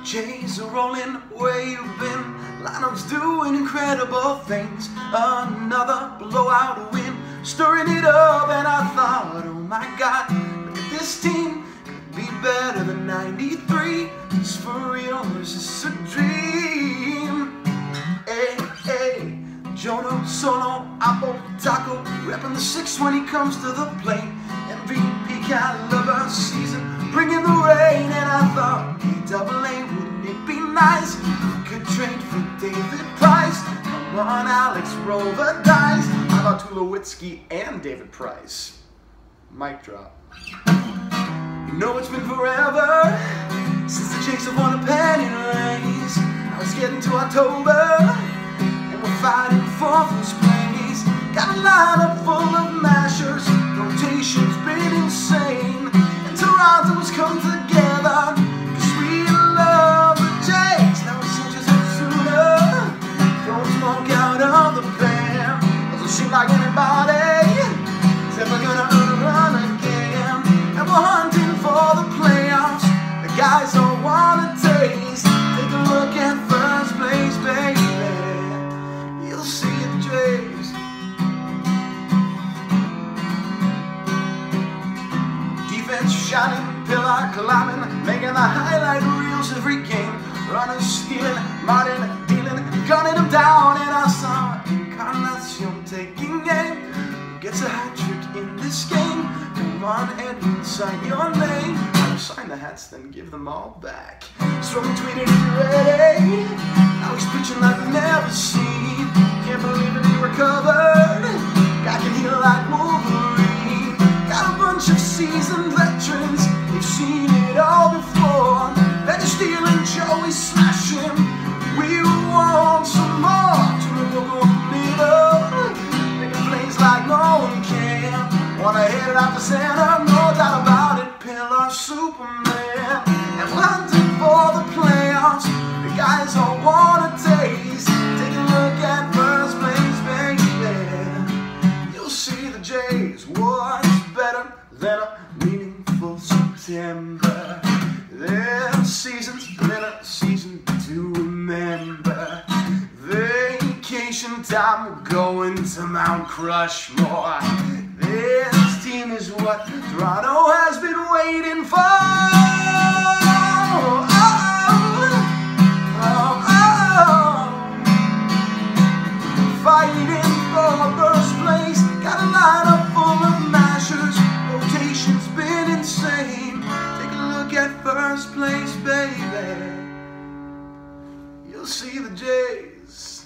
Jays are rolling where you've been. Lineups doing incredible things. Another blowout win, stirring it up, and I thought, oh my God, look at this team, could be better than '93. Is for real or is this a dream? Hey, hey, Jono, Solo, Apple, Taco, repping the 6 when he comes to the plate. MVP caliber season, bringing the rain, and I thought, AA, wouldn't it be nice? We could trade for David Price. Come on, Alex, roll the dice. How about Tulowitzki and David Price? Mic drop. You know it's been forever since the Jays have won a pennant race. Now it's getting to October, and we're fighting for first place. Got a lineup full of mashers, rotation's been insane, and Toronto's come together, cause we love the Jays. Now it seems just sooner, throwing smoke out of the pan. Doesn't seem like anybody's ever gonna earn a run again, and we're hunting for the playoffs. The guys all want a taste. Take a look at first place, baby. You'll see the Jays. Shining, pillar climbing, making the highlight reels every game. Runners stealing, Martin dealing, gunning them down, and I saw Encarnacion taking aim. Who gets a hat trick in this game? Come on, Edwin, sign your name. I'll sign the hats, then give them all back. Stroman tweeted, "He's ready." Now he's pitching like we've never seen. Can't believe it, he recovered. Guy can heal like Wolverine. Got a bunch of seasoned veterans, they've seen it all before. Betty Steele and Joey smash him. We want some more. To the local middle, making plays like no one can. Wanna hit it out the center, no doubt about it. Pillar Superman, and we're hunting for the playoffs. The guys all want a taste. Take a look at first place, baby. You'll see the Jays. What's better than a meaningful September? Their season's been a season to remember. Vacation time, we're going to Mount Crushmore. This team is what Toronto has been waiting for. Oh, oh, oh. Fighting for first place, got a lineup full of mashers. Rotation's been insane. Take a look at first place, baby. You'll see the Jays.